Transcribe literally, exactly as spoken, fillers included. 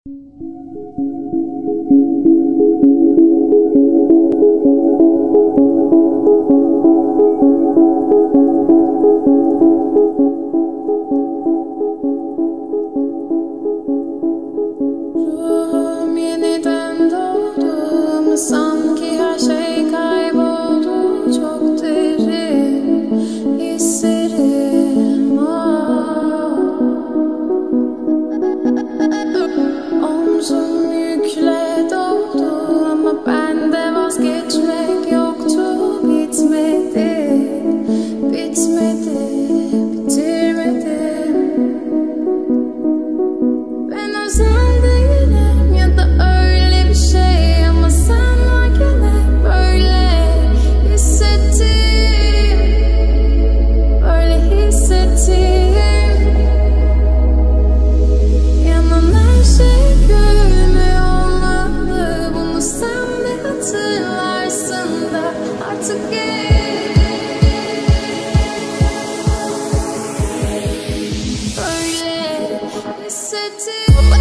Ruhum yeniden doğdu ama sanki her şey kayboldu. Çok derin hislerim var. Omzum yükle doldu ama bende vazgeçmek yoktu. Bitmedi, bitmedi, bitirmedim. Ben özel değilim ya da öyle bir şey ama sen varken hep böyle hissettim, böyle hissettim. Yanan her şey gülmüyor olmalı, bunu sen de hatırlarsın da artık gel. Böyle hissettim.